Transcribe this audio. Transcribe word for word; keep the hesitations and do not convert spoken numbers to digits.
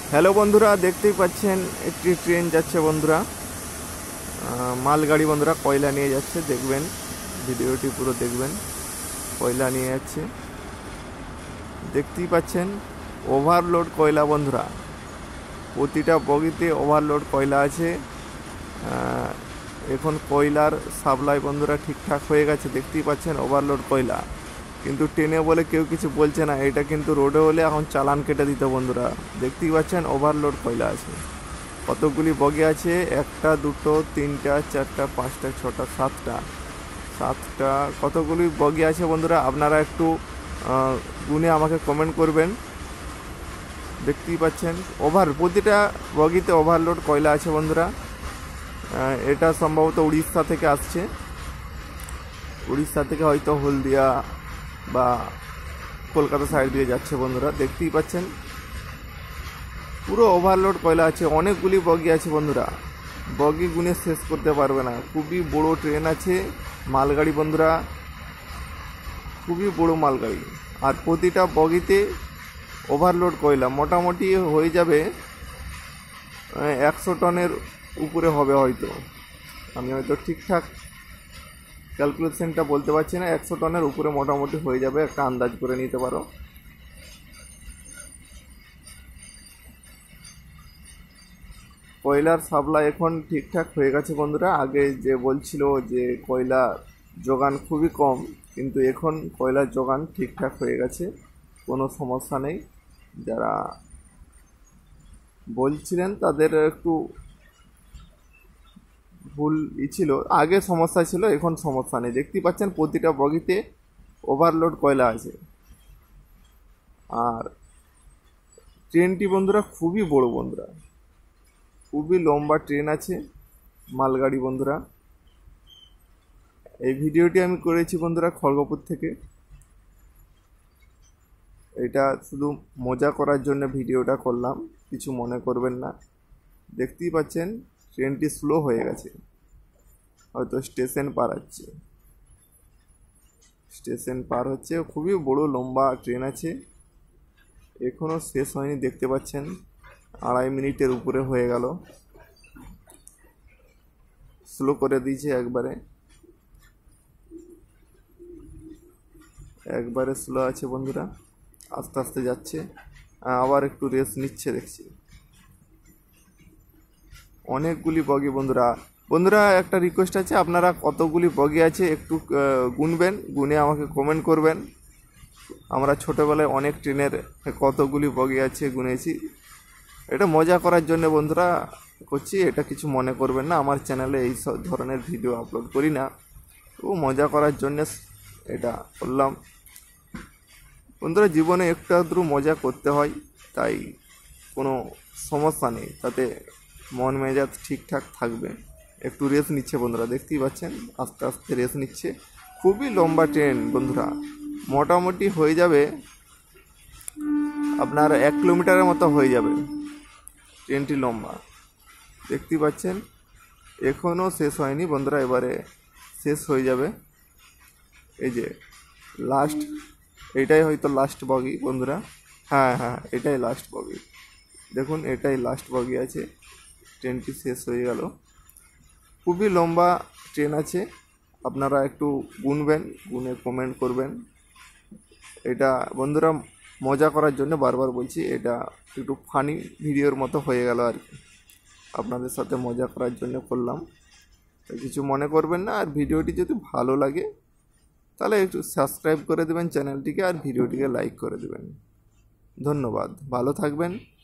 Hello বন্ধুরা, দেখতেই পাচ্ছেন একটি ট্রেন যাচ্ছে বন্ধুরা, মালগাড়ি বন্ধুরা, কয়লা নিয়ে যাচ্ছে। দেখবেন ভিডিওটি পুরো দেখবেন। কয়লা নিয়ে যাচ্ছে, দেখতেই পাচ্ছেন ওভারলোড কয়লা বন্ধুরা। প্রতিটা বগিতে ওভারলোড কয়লা আছে। এখন কয়লার সাপ্লাই বন্ধুরা ঠিকঠাক হয়ে গেছে। দেখতেই পাচ্ছেন ওভারলোড কয়লা, কিন্তু ট্রেনে বলে কেউ কিছু বলছে না। এটা কিন্তু রোডে হলে এখন চালান কেটে দিত বন্ধুরা। দেখতেই পাচ্ছেন ওভারলোড কয়লা আছে। কতগুলি বগি আছে? একটা, দুটো, তিনটা, চারটা, পাঁচটা, ছটা, সাতটা সাতটা কতগুলি বগি আছে বন্ধুরা? আপনারা একটু গুনে আমাকে কমেন্ট করবেন। দেখতেই পাচ্ছেন ওভার প্রতিটা বগিতে ওভারলোড কয়লা আছে বন্ধুরা। এটা সম্ভবত উড়িষ্যা থেকে আসছে। উড়িষ্যা থেকে হয়তো হলদিয়া বা কলকাতা সাইড দিয়ে যাচ্ছে বন্ধুরা। দেখতেই পাচ্ছেন পুরো ওভারলোড কয়লা আছে। অনেকগুলি বগি আছে বন্ধুরা, বগি গুনে শেষ করতে পারবে না। খুবই বড় ট্রেন আছে, মালগাড়ি বন্ধুরা, খুবই বড় মালগাড়ি। আর প্রতিটা বগিতে ওভারলোড কয়লা মোটামুটি হয়ে যাবে একশো টনের উপরে হবে হয়তো। আমি হয়তো ঠিকঠাক ক্যালকুলেশনটা বলতে পারছি না। একশো টনের উপরে মোটামুটি হয়ে যাবে, একটা আন্দাজ করে নিতে পারো। কয়লার সাপ্লাই এখন ঠিকঠাক হয়ে গেছে বন্ধুরা। আগে যে বলছিল যে কয়লা যোগান খুবই কম, কিন্তু এখন কয়লার যোগান ঠিকঠাক হয়ে গেছে, কোনো সমস্যা নেই। যারা বলছিলেন তাদের একটু ভুল ই ছিল, আগে সমস্যা ছিল, এখন সমস্যা নেই। দেখতেই পাচ্ছেন প্রতিটা বগিতে ওভারলোড কয়লা আছে। আর ট্রেনটি বন্ধুরা খুবই বড় বন্ধুরা, খুবই লম্বা ট্রেন আছে, মালগাড়ি বন্ধুরা। এই ভিডিওটি আমি করেছি বন্ধুরা খড়গপুর থেকে। এটা শুধু মজা করার জন্য ভিডিওটা করলাম, কিছু মনে করবেন না। দেখতেই পাচ্ছেন ট্রেনটি স্লো হয়ে গেছে, হয়তো স্টেশন পার হচ্ছে। স্টেশন পার হচ্ছে। খুবই বড় লম্বা ট্রেন আছে, এখনও শেষ হয়নি। দেখতে পাচ্ছেন আড়াই মিনিটের উপরে হয়ে গেল। স্লো করে দিয়েছে একবারে, একবারে স্লো আছে বন্ধুরা, আস্তে আস্তে যাচ্ছে। আবার একটু রেস্ট নিচ্ছে দেখছি। অনেকগুলি বগি বন্ধুরা। বন্ধুরা একটা রিকোয়েস্ট আছে, আপনারা কতগুলি বগি আছে একটু গুনবেন, গুনে আমাকে কমেন্ট করবেন। আমরা ছোটোবেলায় অনেক ট্রেনের কতগুলি বগি আছে গুনেছি। এটা মজা করার জন্য বন্ধুরা করছি, এটা কিছু মনে করবেন না। আমার চ্যানেলে এই সব ধরনের ভিডিও আপলোড করি না, তো মজা করার জন্য এটা করলাম বন্ধুরা। জীবনে একটু আধটু মজা করতে হয়, তাই কোনো সমস্যা নেই, তাতে মন মেজাজ ঠিকঠাক থাকবে। একটু রেস্ট নিচ্ছে বন্ধুরা, দেখতেই পাচ্ছেন আস্তে আস্তে রেস্ট নিচ্ছে। খুবই লম্বা ট্রেন বন্ধুরা, মোটামুটি হয়ে যাবে আপনার এক কিলোমিটারের মতো হয়ে যাবে ট্রেনটি লম্বা। দেখতেই পাচ্ছেন এখনও শেষ হয়নি বন্ধুরা, এবারে শেষ হয়ে যাবে। এই যে লাস্ট, এটাই হয়তো লাস্ট বগি বন্ধুরা। হ্যাঁ হ্যাঁ এটাই লাস্ট বগি, দেখুন এটাই লাস্ট বগি আছে। ট্রেনটি শেষ হয়ে গেল। খুবই লম্বা ট্রেন আছে, আপনারা একটু গুনবেন, গুনে কমেন্ট করবেন। এটা বন্ধুরা মজা করার জন্য বারবার বলছি, এটা একটু ফানি ভিডিওর মতো হয়ে গেল আর কি, আপনাদের সাথে মজা করার জন্য করলাম, কিছু মনে করবেন না। আর ভিডিওটি যদি ভালো লাগে তাহলে একটু সাবস্ক্রাইব করে দেবেন চ্যানেলটিকে, আর ভিডিওটিকে লাইক করে দেবেন। ধন্যবাদ, ভালো থাকবেন।